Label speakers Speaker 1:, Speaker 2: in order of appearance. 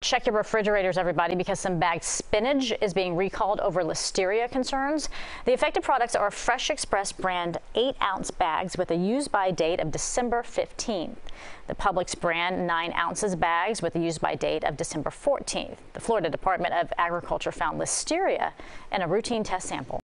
Speaker 1: Check your refrigerators, everybody, because some bagged spinach is being recalled over Listeria concerns. The affected products are Fresh Express brand 8-ounce bags with a use-by date of December 15th. The Publix brand 9 ounces bags with a use-by date of December 14th. The Florida Department of Agriculture found Listeria in a routine test sample.